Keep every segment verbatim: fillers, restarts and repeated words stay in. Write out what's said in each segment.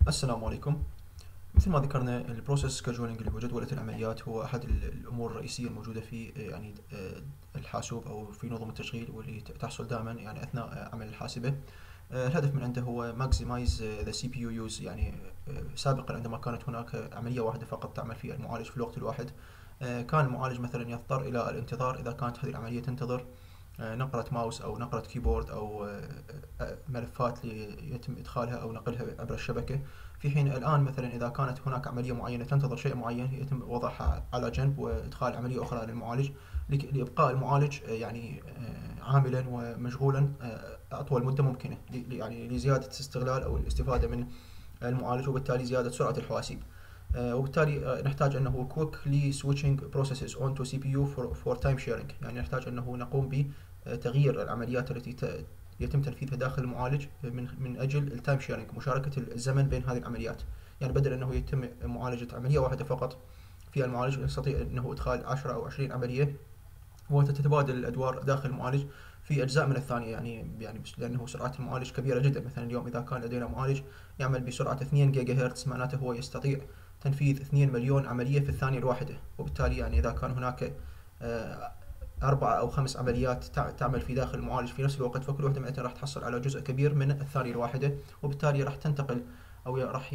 السلام عليكم. مثل ما ذكرنا البروسيس سكجولينج اللي هو جدولة العمليات هو أحد الأمور الرئيسية الموجودة في يعني الحاسوب أو في نظم التشغيل، واللي تحصل دائما يعني أثناء عمل الحاسبة. الهدف من عنده هو maximize the سي بي يو use. يعني سابقا عندما كانت هناك عملية واحدة فقط تعمل في المعالج في الوقت الواحد، كان المعالج مثلا يضطر إلى الانتظار إذا كانت هذه العملية تنتظر نقرة ماوس أو نقرة كيبورد أو ملفات يتم إدخالها أو نقلها عبر الشبكة. في حين الآن مثلا إذا كانت هناك عملية معينة تنتظر شيء معين يتم وضعها على جنب وإدخال عملية أخرى للمعالج لإبقاء المعالج يعني عاملا ومشغولا أطول مدة ممكنة، يعني لزيادة استغلال أو الاستفادة من المعالج وبالتالي زيادة سرعة الحواسيب. وبالتالي نحتاج أنه quickly switching processes onto سي بي يو for, for time sharing. يعني نحتاج أنه نقوم بتغيير العمليات التي يتم تنفيذها داخل المعالج من من اجل التايم شيرنج، مشاركه الزمن بين هذه العمليات. يعني بدل انه يتم معالجه عمليه واحده فقط في المعالج، يستطيع انه ادخال عشرة او عشرين عمليه وتتبادل الادوار داخل المعالج في اجزاء من الثانيه. يعني يعني لانه سرعه المعالج كبيره جدا. مثلا اليوم اذا كان لدينا معالج يعمل بسرعه اثنين جيجا هرتز، معناته هو يستطيع تنفيذ اثنين مليون عمليه في الثانيه الواحده. وبالتالي يعني اذا كان هناك آه أربعة أو خمس عمليات تعمل في داخل المعالج في نفس الوقت، فكل واحدة منها راح تحصل على جزء كبير من الثانية الواحدة، وبالتالي راح تنتقل أو راح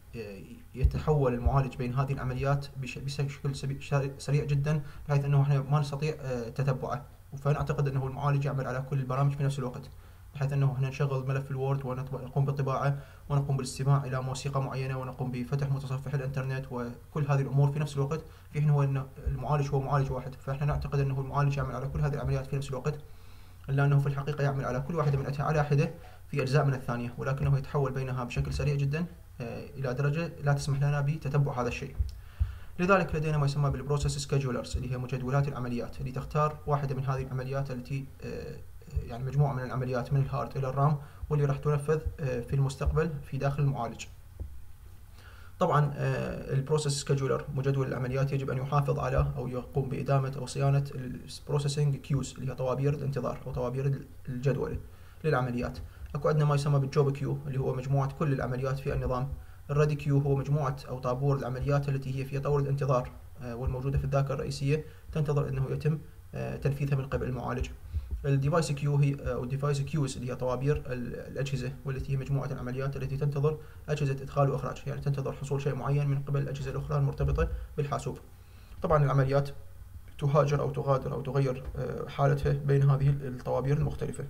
يتحول المعالج بين هذه العمليات بشكل سريع جدا، بحيث أنه احنا ما نستطيع تتبعه. فنعتقد أنه المعالج يعمل على كل البرامج في نفس الوقت، بحيث أنه احنا نشغل ملف الوورد ونقوم بالطباعة ونقوم بالاستماع إلى موسيقى معينة ونقوم بفتح متصفح الإنترنت وكل هذه الأمور في نفس الوقت، في حين هو أن المعالج هو معالج واحد. فإحنا نعتقد أنه المعالج يعمل على كل هذه العمليات في نفس الوقت، إلا أنه في الحقيقة يعمل على كل واحدة منها على حدة في أجزاء من الثانية، ولكنه يتحول بينها بشكل سريع جدا إلى درجة لا تسمح لنا بتتبع هذا الشيء. لذلك لدينا ما يسمى بالبروسيس سكيدجولرز، اللي هي مجدولات العمليات، اللي تختار واحدة من هذه العمليات التي يعني مجموعة من العمليات من الهارد إلى الرام، واللي راح تنفذ في المستقبل في داخل المعالج. طبعا البروسيس سكيدجولر مجدول العمليات يجب أن يحافظ على أو يقوم بإدامة أو صيانة البروسيسنج كيوز، اللي هي طوابير الانتظار أو طوابير الجدول للعمليات. أكو عندنا ما يسمى بالجوب كيو، اللي هو مجموعة كل العمليات في النظام. الريدي كيو هو مجموعة أو طابور العمليات التي هي في طور الانتظار والموجودة في الذاكرة الرئيسية، تنتظر أنه يتم تنفيذها من قبل المعالج. الديفايس كيو هي او الديفايس كيوز اللي هي طوابير الاجهزه، والتي هي مجموعه العمليات التي تنتظر اجهزه ادخال واخراج، يعني تنتظر حصول شيء معين من قبل الاجهزه الاخرى المرتبطه بالحاسوب. طبعا العمليات تهاجر او تغادر او تغير حالتها بين هذه الطوابير المختلفه.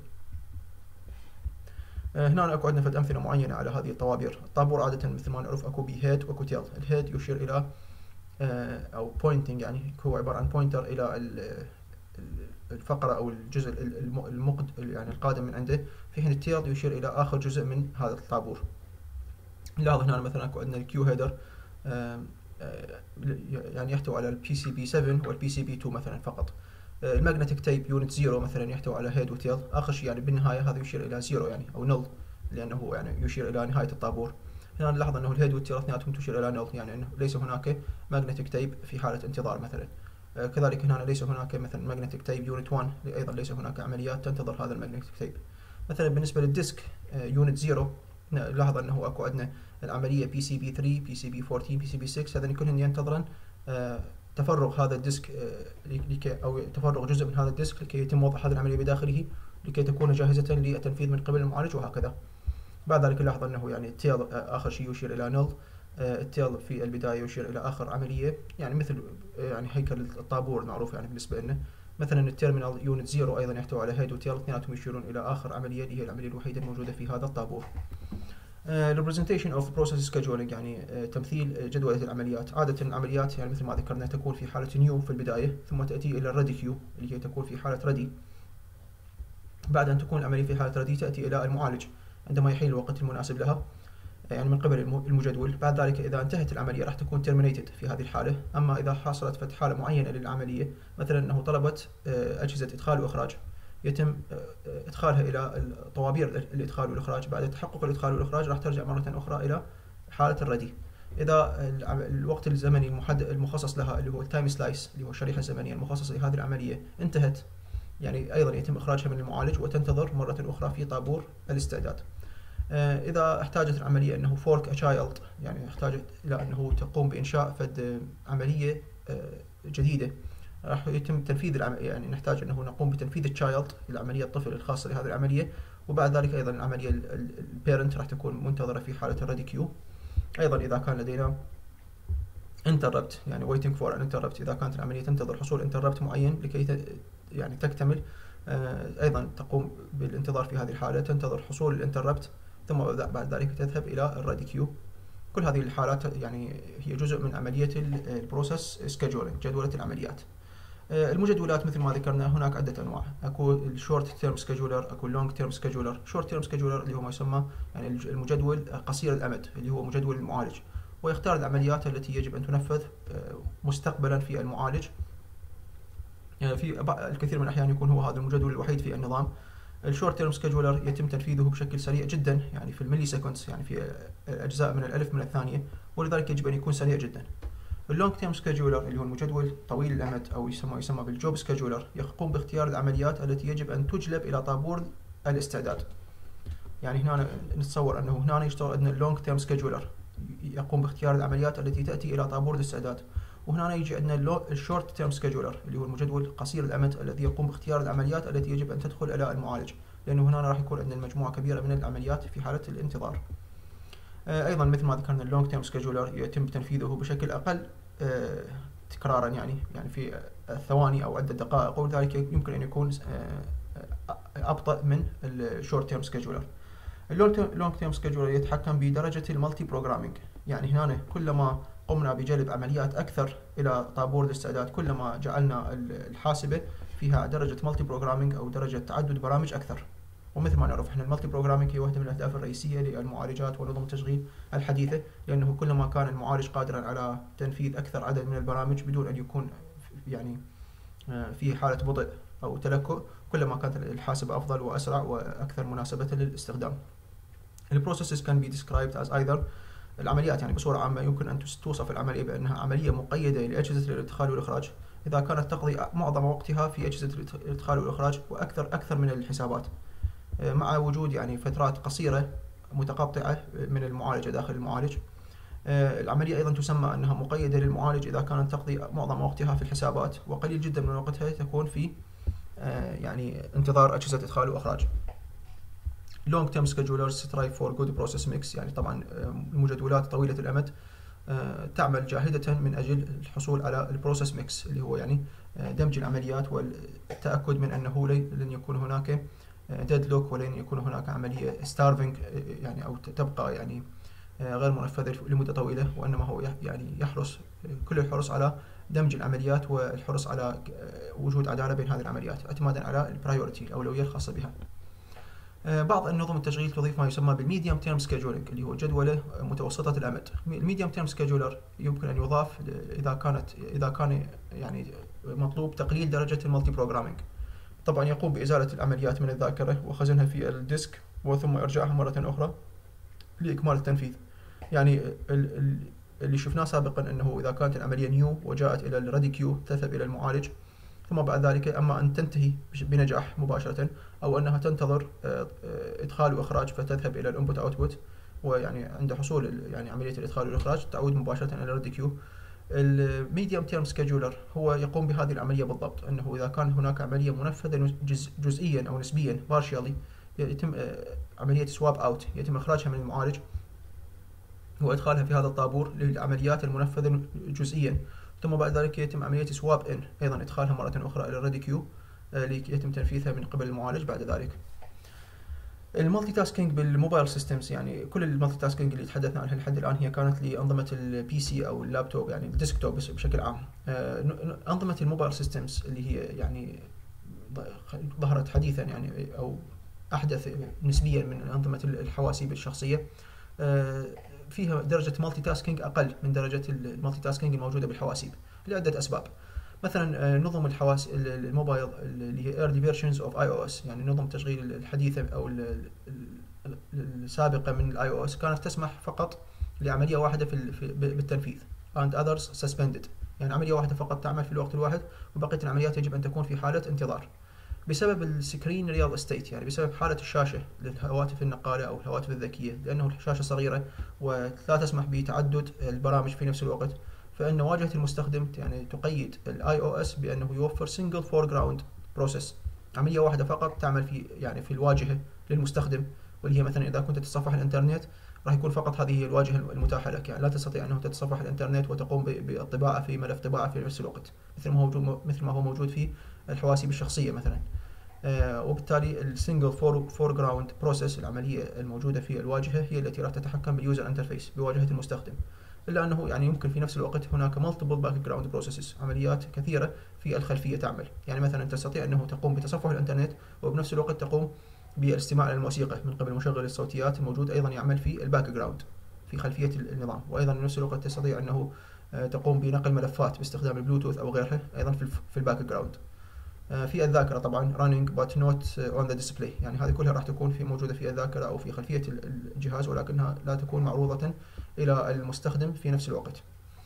هنا اكو عندنا فد امثله معينه على هذه الطوابير. الطابور عاده مثل ما نعرف اكو بي هيد واكو تيل. الهيد يشير الى او بوينتنج، يعني هو عباره عن بوينتر الى الفقرة أو الجزء المقد يعني القادم من عنده، في حين التيل يشير إلى آخر جزء من هذا الطابور. لاحظ هنا مثلا أكو عندنا الكيو هيدر يعني يحتوي على البي سي بي سبعة والبي سي بي اثنين مثلا فقط. الماجنتيك تيب يونت صفر مثلا يحتوي على هيد وتيل. آخر شيء يعني بالنهاية هذا يشير إلى صفر يعني أو نل، لأنه يعني يشير إلى نهاية الطابور. هنا نلاحظ أنه الهيد والتيل اثنيناتهم تشير إلى نل، يعني أنه ليس هناك ماجنتيك تيب في حالة انتظار مثلا. كذلك هنا ليس هناك مثلا ماجنتيك تيب يونت واحد، ايضا ليس هناك عمليات تنتظر هذا الماجنتيك تيب. مثلا بالنسبه للديسك يونت صفر، نلاحظ انه اكو عندنا العمليه بي سي بي ثلاثة، بي سي بي أربعة عشر، بي سي بي ستة، هذين كلهن ينتظرن تفرغ هذا الديسك لكي او تفرغ جزء من هذا الديسك لكي يتم وضع هذه العمليه بداخله لكي تكون جاهزه للتنفيذ من قبل المعالج، وهكذا. بعد ذلك نلاحظ انه يعني التيل اخر شيء يشير الى نل. التيل في البداية يشير إلى آخر عملية، يعني مثل يعني هيكل الطابور معروف يعني بالنسبة لنا. مثلا التيرمينال يونت صفر أيضا يحتوي على هيد وتيل، اثنيناتهم يشيرون إلى آخر عملية اللي هي العملية الوحيدة الموجودة في هذا الطابور. representation of process scheduling يعني تمثيل جدولة العمليات. عادة العمليات يعني مثل ما ذكرنا تكون في حالة نيو في البداية، ثم تأتي إلى الريدي كيو اللي هي تكون في حالة ريدي. بعد أن تكون العملية في حالة ريدي تأتي إلى المعالج عندما يحين الوقت المناسب لها، يعني من قبل المجدول. بعد ذلك إذا انتهت العملية راح تكون terminated في هذه الحالة. أما إذا حصلت فتح حالة معينة للعملية، مثلا أنه طلبت أجهزة إدخال وإخراج، يتم إدخالها إلى طوابير الإدخال والإخراج. بعد تحقق الإدخال والإخراج راح ترجع مرة أخرى إلى حالة الردي. إذا الوقت الزمني المحدد المخصص لها اللي هو التايم سلايس اللي هو الشريحة الزمنية المخصصة لهذه العملية انتهت، يعني أيضا يتم إخراجها من المعالج وتنتظر مرة أخرى في طابور الاستعداد. إذا احتاجت العملية أنه fork a child، يعني احتاجت إلى أنه تقوم بإنشاء فد عملية جديدة، راح يتم تنفيذ العملية، يعني نحتاج أنه نقوم بتنفيذ التشايلد، العملية الطفل الخاصة لهذه العملية، وبعد ذلك أيضا العملية البيرنت راح تكون منتظرة في حالة الريدي كيو. أيضا إذا كان لدينا interrupt، يعني waiting for an interrupt، إذا كانت العملية تنتظر حصول interrupt معين لكي يعني تكتمل، أيضا تقوم بالانتظار في هذه الحالة، تنتظر حصول الانتربت، ثم بعد ذلك تذهب إلى الريدي كيو. كل هذه الحالات يعني هي جزء من عملية البروسيس سكيدجولينج، جدولة العمليات. المجدولات مثل ما ذكرنا هناك عدة أنواع، أكو الشورت تيرم سكيدجولر، أكو اللونج تيرم سكيدجولر. شورت تيرم سكيدجولر اللي هو ما يسمى يعني المجدول قصير الأمد، اللي هو مجدول المعالج، ويختار العمليات التي يجب أن تنفذ مستقبلا في المعالج. في الكثير من الأحيان يكون هو هذا المجدول الوحيد في النظام. الشورت تيرم سكيدجولر يتم تنفيذه بشكل سريع جدا، يعني في الملي سكندز، يعني في أجزاء من الألف من الثانية، ولذلك يجب أن يكون سريع جدا. اللونج تيرم سكيدجولر اللي هو المجدول طويل الأمد أو يسمى يسمى بالجوب سكيدجولر، يقوم باختيار العمليات التي يجب أن تجلب إلى طابور الاستعداد. يعني هنا نتصور أنه هنا يشتغل أن اللونج تيرم سكيدجولر يقوم باختيار العمليات التي تأتي إلى طابور الاستعداد، وهنا يجي عندنا الشورت تيرم سكيدجولر اللي هو المجدول قصير الأمد الذي يقوم باختيار العمليات التي يجب أن تدخل إلى المعالج، لأنه هنا راح يكون عندنا مجموعة كبيرة من العمليات في حالة الانتظار. أيضا مثل ما ذكرنا اللونج تيرم سكيدجولر يتم تنفيذه بشكل أقل تكرارا، يعني يعني في ثواني أو عدة دقائق، ولذلك يمكن أن يكون أبطأ من الشورت تيرم سكيدجولر. اللونج تيرم سكيدجولر يتحكم بدرجة المالتي بروجرامينج، يعني هنا كلما قمنا بجلب عمليات أكثر إلى طابور الاستعداد، كلما جعلنا الحاسبة فيها درجة مالتي بروجرامينج أو درجة تعدد برامج أكثر. ومثل ما نعرف احنا المالتي بروجرامينج هي واحدة من الأهداف الرئيسية للمعالجات ونظم التشغيل الحديثة، لأنه كلما كان المعالج قادرا على تنفيذ أكثر عدد من البرامج بدون أن يكون يعني في حالة بطء أو تلكؤ، كلما كانت الحاسبة أفضل وأسرع وأكثر مناسبة للاستخدام. البروسيسز can be described as either، العمليات يعني بصورة عامة يمكن أن توصف العملية بأنها عملية مقيدة لأجهزة الإدخال والإخراج، إذا كانت تقضي معظم وقتها في أجهزة الإدخال والإخراج وأكثر أكثر من الحسابات، مع وجود يعني فترات قصيرة متقطعة من المعالجة داخل المعالج. العملية أيضا تسمى أنها مقيدة للمعالج إذا كانت تقضي معظم وقتها في الحسابات، وقليل جدا من وقتها تكون في يعني انتظار أجهزة إدخال وإخراج. long term schedulers strive for good process mix، يعني طبعا المجدولات طويلة الأمد تعمل جاهدة من أجل الحصول على البروسيس ميكس، اللي هو يعني دمج العمليات والتأكد من أنه لن يكون هناك ديدلوك ولن يكون هناك عملية starving، يعني أو تبقى يعني غير منفذة لمدة طويلة، وإنما هو يعني يحرص كل الحرص على دمج العمليات والحرص على وجود عدالة بين هذه العمليات اعتمادا على البرايورتي الأولوية الخاصة بها. بعض النظم التشغيل تضيف ما يسمى بالميديوم تيرم سكيدجولينج اللي هو جدولة متوسطة الأمد. الميديوم تيرم سكيدجولر يمكن أن يضاف إذا كانت إذا كان يعني مطلوب تقليل درجة المالتي بروجرامينج. طبعا يقوم بإزالة العمليات من الذاكرة وخزنها في الديسك وثم إرجاعها مرة أخرى لإكمال التنفيذ. يعني اللي شفناه سابقا أنه إذا كانت العملية نيو وجاءت إلى الريدي كيو تذهب إلى المعالج، ثم بعد ذلك أما أن تنتهي بنجاح مباشرة أو أنها تنتظر إدخال وإخراج فتذهب إلى الإنبوت أوتبوت، ويعني عند حصول يعني عملية الإدخال والإخراج تعود مباشرة إلى الريدي كيو. الميديوم تيرم سكيدجولر هو يقوم بهذه العملية بالضبط، أنه إذا كان هناك عملية منفذة جز جزئيا أو نسبيا partially يتم عملية سواب أوت، يتم إخراجها من المعالج وإدخالها في هذا الطابور للعمليات المنفذة جزئيا، ثم بعد ذلك يتم عملية سواب إن أيضا إدخالها مرة أخرى إلى الريدي كيو ليتم تنفيذها من قبل المعالج بعد ذلك. المالتي تاسكينج بالموبايل سيستمز، يعني كل المالتي تاسكينج اللي تحدثنا عنها لحد الآن هي كانت لأنظمة البي سي أو اللابتوب، يعني الديسكتوب بشكل عام. أنظمة الموبايل سيستمز اللي هي يعني ظهرت حديثا يعني أو أحدث نسبيا من أنظمة الحواسيب الشخصية، فيها درجة مالتي تاسكينج أقل من درجة المالتي تاسكينج الموجودة بالحواسيب لعدة أسباب. مثلا نظم الحواس الموبايل اللي هي early versions of آي أو إس، يعني نظم التشغيل الحديثة أو السابقة من الآي أو إس كانت تسمح فقط لعملية واحدة في بالتنفيذ and others suspended، يعني عملية واحدة فقط تعمل في الوقت الواحد وبقية العمليات يجب أن تكون في حالة انتظار. بسبب السكرين ريال استيت، يعني بسبب حالة الشاشة للهواتف النقالة أو الهواتف الذكية، لأنه الشاشة صغيرة ولا تسمح بتعدد البرامج في نفس الوقت، فإن واجهة المستخدم يعني تقيد الاي او اس بأنه يوفر single foreground process، عملية واحدة فقط تعمل في يعني في الواجهة للمستخدم، واللي هي مثلا إذا كنت تتصفح الإنترنت راح يكون فقط هذه هي الواجهة المتاحة لك، يعني لا تستطيع أنه تتصفح الإنترنت وتقوم بالطباعة في ملف طباعة في نفس الوقت، مثل ما هو موجود مثل ما هو موجود في الحواسيب الشخصية مثلا. آه وبالتالي السنجل فور جراوند بروسيس، العملية الموجودة في الواجهة، هي التي راح تتحكم باليوزر انترفيس بواجهة المستخدم، إلا أنه يعني يمكن في نفس الوقت هناك multiple background processes، عمليات كثيرة في الخلفية تعمل، يعني مثلا تستطيع أنه تقوم بتصفح الإنترنت وبنفس الوقت تقوم بالاستماع إلى الموسيقى من قبل مشغل الصوتيات الموجود أيضا يعمل في الباك جراوند في خلفية النظام، وأيضا في نفس الوقت تستطيع أنه تقوم بنقل ملفات باستخدام البلوتوث أو غيرها أيضا في الباك جراوند. في الذاكرة طبعا running but not on the display، يعني هذه كلها راح تكون في موجودة في الذاكرة أو في خلفية الجهاز، ولكنها لا تكون معروضة إلى المستخدم في نفس الوقت.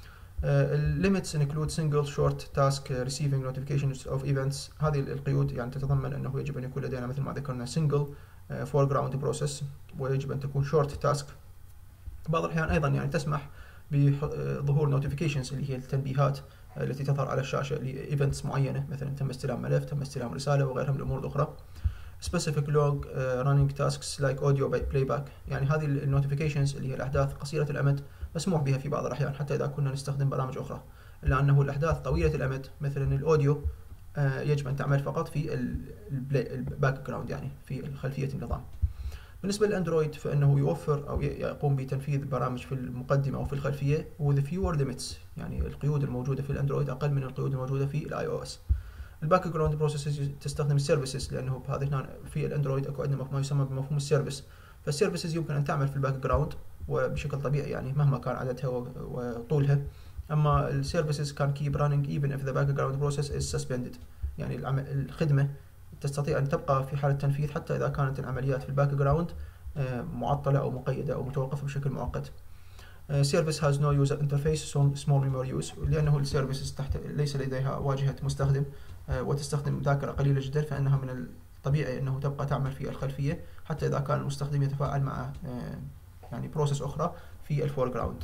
limits include single short task receiving notifications of events، هذه القيود يعني تتضمن أنه يجب أن يكون لدينا مثل ما ذكرنا single foreground process، ويجب أن تكون short task. بعض الأحيان أيضا يعني تسمح بظهور notifications اللي هي التنبيهات التي تظهر على الشاشة لإيفنتس معينة، مثلا تم استلام ملف، تم استلام رسالة وغيرها من الأمور الأخرى. specific log uh, running tasks like audio playback، يعني هذه النوتيفيكيشنز اللي هي الأحداث قصيرة الأمد مسموح بها في بعض الأحيان حتى إذا كنا نستخدم برامج أخرى، إلا أنه الأحداث طويلة الأمد مثلا الأوديو uh, يجب أن تعمل فقط في الباك جراوند، يعني في خلفية النظام. بالنسبة للأندرويد فإنه يوفر أو يقوم بتنفيذ برامج في المقدمة أو في الخلفية with fewer limits، يعني القيود الموجودة في الأندرويد أقل من القيود الموجودة في الآي أو إس. الباك جراوند بروسيسز تستخدم السيرفيسز، لأنه بهذه هنا في الأندرويد أكو عندنا ما يسمى بمفهوم السيرفيس، فالسيرفيسز يمكن أن تعمل في الباك جراوند وبشكل طبيعي يعني مهما كان عددها وطولها، أما السيرفيسز can keep running even if the background process is suspended، يعني الخدمة تستطيع أن تبقى في حالة تنفيذ حتى إذا كانت العمليات في الباك جراوند معطلة أو مقيدة أو متوقفة بشكل مؤقت. Service has no user interface so small memory use، لأنه السيرفيسز تحت ليس لديها واجهة مستخدم وتستخدم ذاكرة قليلة جدا، فإنها من الطبيعي أنه تبقى تعمل في الخلفية حتى إذا كان المستخدم يتفاعل مع يعني بروسيس أخرى في الفور جراوند.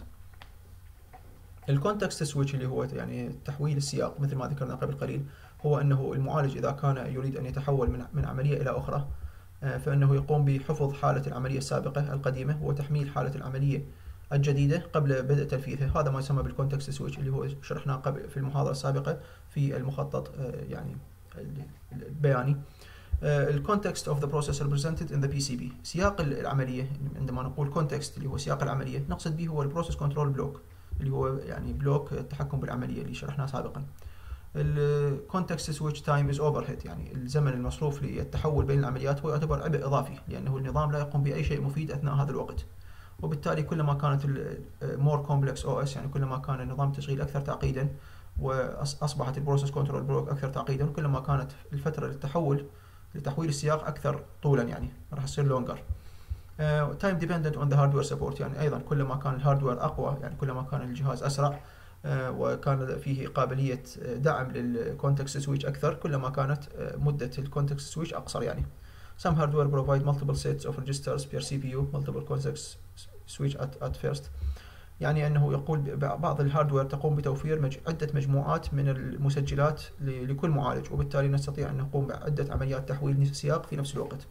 الكونتكست سويتش اللي هو يعني تحويل السياق مثل ما ذكرنا قبل قليل، هو أنه المعالج إذا كان يريد أن يتحول من من عملية إلى أخرى فإنه يقوم بحفظ حالة العملية السابقة القديمة وتحميل حالة العملية الجديدة قبل بدء تنفيذها، هذا ما يسمى بالكونتكست سويتش اللي هو شرحناه قبل في المحاضرة السابقة في المخطط يعني البياني. الكونتكست of the process represented in the بي سي بي، سياق العملية، عندما نقول كونتكست اللي هو سياق العملية نقصد به هو البروسيس كنترول بلوك اللي هو يعني بلوك التحكم بالعملية اللي شرحناه سابقا. الكونتكست سويتش تايم از اوفر هيد، يعني الزمن المصروف للتحول بين العمليات هو يعتبر عبء اضافي، لانه النظام لا يقوم باي شيء مفيد اثناء هذا الوقت، وبالتالي كلما كانت المور كومبلكس او اس، يعني كلما كان النظام التشغيل اكثر تعقيدا واصبحت البروسيس كنترول بلوك اكثر تعقيدا، وكلما كانت الفتره للتحول لتحويل السياق اكثر طولا، يعني راح يصير لونجر. تايم ديبندنت اون ذا هاردوير سبورت، يعني ايضا كلما كان الهاردوير اقوى، يعني كلما كان الجهاز اسرع وكان فيه قابلية دعم للكونتكست سويتش أكثر، كلما كانت مدة الكونتكست سويتش أقصر. يعني some hardware provide multiple sets of registers per سي بي يو multiple context switch at, at first، يعني أنه يقول بعض الهاردوير تقوم بتوفير مج... عدة مجموعات من المسجلات ل... لكل معالج، وبالتالي نستطيع أن نقوم بعدة عمليات تحويل السياق في نفس الوقت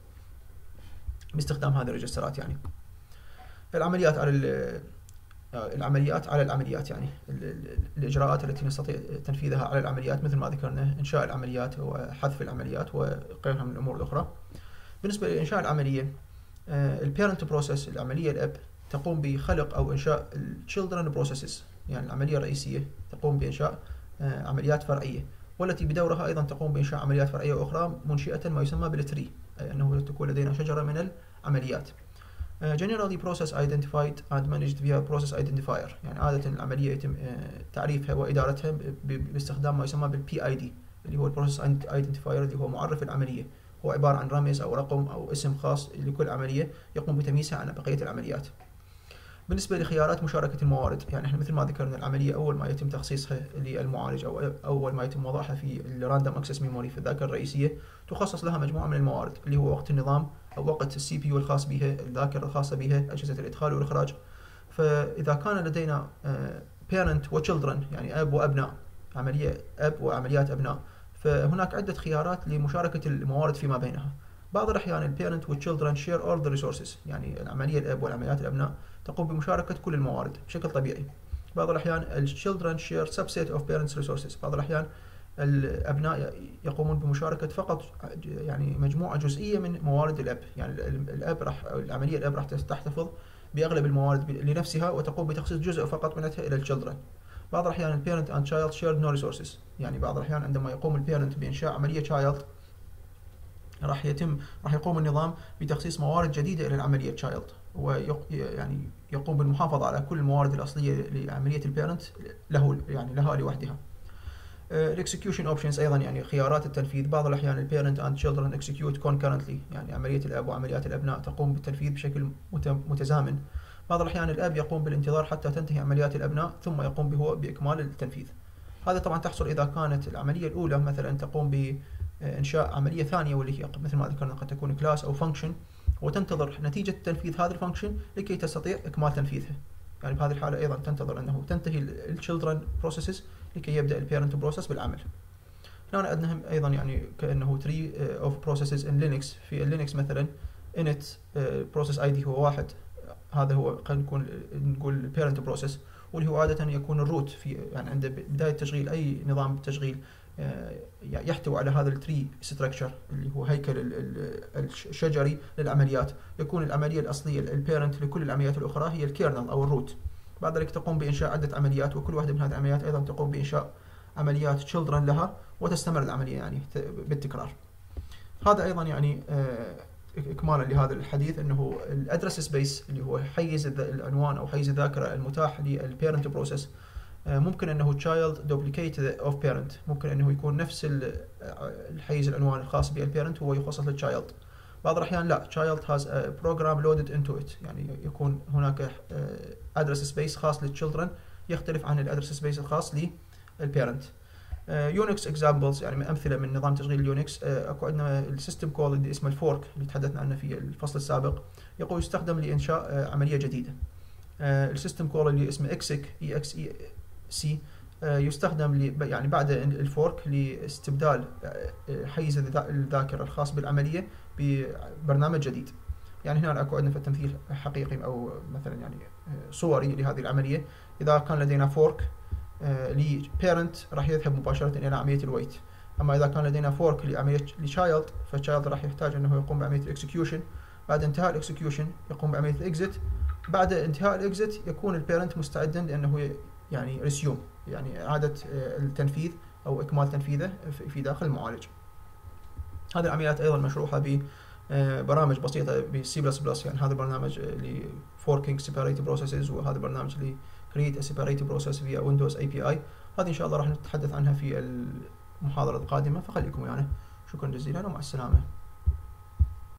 باستخدام هذه الريجسترات. يعني العمليات على ال... العمليات على العمليات يعني الإجراءات التي نستطيع تنفيذها على العمليات مثل ما ذكرنا إنشاء العمليات وحذف العمليات وغيرها من الأمور الأخرى. بالنسبة لإنشاء العملية، البيرنت بروسيس العملية الأب تقوم بخلق أو إنشاء الchildren بروسيسز، يعني العملية الرئيسية تقوم بإنشاء عمليات فرعية، والتي بدورها أيضا تقوم بإنشاء عمليات فرعية أخرى منشئة ما يسمى بالتري، أي أنه تكون لدينا شجرة من العمليات. Uh, generally process identified and managed via process identifier، يعني عادة العملية يتم uh, تعريفها وإدارتها باستخدام ما يسمى بالبي اي دي اللي هو البروسيس ايدنتيفاير، اللي هو معرف العملية، هو عبارة عن رمز أو رقم أو اسم خاص لكل عملية يقوم بتمييزها عن بقية العمليات. بالنسبة لخيارات مشاركة الموارد، يعني احنا مثل ما ذكرنا العملية أول ما يتم تخصيصها للمعالج أو أول ما يتم وضعها في الراندوم أكسس ميموري في الذاكرة الرئيسية، تخصص لها مجموعة من الموارد اللي هو وقت النظام أو وقت السي بي يو الخاص بها، الذاكرة الخاصة بها، أجهزة الإدخال والإخراج. فإذا كان لدينا parent و children يعني أب وأبناء، عملية أب وعمليات أبناء، فهناك عدة خيارات لمشاركة الموارد فيما بينها. بعض الأحيان البيرنت والchildren share all the resources، يعني العملية الأب والعمليات الأبناء تقوم بمشاركة كل الموارد بشكل طبيعي. بعض الأحيان الchildren share subset of parents resources، بعض الأحيان الأبناء يقومون بمشاركة فقط يعني مجموعة جزئية من موارد الأب، يعني الأب راح العملية الأب راح تحتفظ بأغلب الموارد لنفسها وتقوم بتخصيص جزء فقط منها إلى الchildren. بعض الأحيان البيرنت and child share no resources، يعني بعض الأحيان عندما يقوم البيرنت بإنشاء عملية child راح يتم راح يقوم النظام بتخصيص موارد جديدة إلى العملية child، ويعني يقوم بالمحافظة على كل الموارد الأصلية لعملية البيرنت له يعني لها لوحدها. الاكسكيوشن اوبشنز ايضا يعني خيارات التنفيذ، بعض الاحيان البيرنت اند children execute concurrently، يعني عمليه الاب وعمليات الابناء تقوم بالتنفيذ بشكل متزامن. بعض الاحيان الاب يقوم بالانتظار حتى تنتهي عمليات الابناء ثم يقوم به باكمال التنفيذ. هذا طبعا تحصل اذا كانت العمليه الاولى مثلا تقوم بانشاء عمليه ثانيه واللي هي مثل ما ذكرنا قد تكون كلاس او فانكشن، وتنتظر نتيجه تنفيذ هذا الفانكشن لكي تستطيع اكمال تنفيذها. يعني بهذه الحاله ايضا تنتظر انه تنتهي الchildren بروسيسز لكي يبدا البيرنت بروسيس بالعمل. هنا عندنا ايضا يعني كانه تري اوف بروسيسز ان لينكس. في اللينكس مثلا init بروسيس اي دي هو واحد، هذا هو قد نكون نقول البيرنت بروسيس، واللي هو عاده يكون الروت في يعني عند بدايه تشغيل اي نظام تشغيل يحتوي على هذا التري ستراكشر اللي هو هيكل الشجري للعمليات. يكون العمليه الاصليه البيرنت لكل العمليات الاخرى هي الكيرنل او الروت. بعد ذلك تقوم بإنشاء عدة عمليات، وكل واحدة من هذه العمليات أيضا تقوم بإنشاء عمليات children لها، وتستمر العملية يعني بالتكرار. هذا أيضا يعني إكمالا لهذا الحديث أنه الأدرس سبيس اللي هو حيز العنوان أو حيز الذاكرة المتاح للبيرنت بروسيس ممكن أنه child duplicate of parent، ممكن أنه يكون نفس الحيز العنوان الخاص بالبيرنت هو يخصص للchild. بعض الأحيان لا child has a program loaded into it، يعني يكون هناك address space خاص للchildren يختلف عن الادرس سبيس الخاص للبيرنت. يونكس اكزامبلز يعني أمثلة من نظام تشغيل اليونكس، اكو عندنا السيستم كول اللي اسمه الفورك اللي تحدثنا عنه في الفصل السابق، يقول يستخدم لإنشاء عملية جديدة. السيستم كول اللي اسمه اكسك اي اكس اي سي يستخدم لي يعني بعد الفورك لاستبدال حيز الذاكرة الخاص بالعملية ببرنامج جديد. يعني هنا اكو عندنا في التمثيل حقيقي او مثلا يعني صوري لهذه العملية. اذا كان لدينا فورك لبيرنت راح يذهب مباشرة الى عملية الويت، اما اذا كان لدينا فورك لعملية لشايلد فالشايلد راح يحتاج انه يقوم بعملية الاكسكيوشن. بعد انتهاء الاكسكيوشن يقوم بعملية الاكزit. بعد انتهاء الاكزit يكون البيرنت مستعدا لانه يعني ريسيوم يعني اعادة التنفيذ او اكمال تنفيذه في داخل المعالج. هذه العمليات ايضا مشروحة ب برامج بسيطة بالسي بلس بلس، يعني هذا برنامج ل forking separate processes، وهذا برنامج ل create a separate process via Windows إيه بي آي. هذه إن شاء الله راح نتحدث عنها في المحاضرة القادمة، فخليكم يعني. شكرا جزيلا ومع السلامة.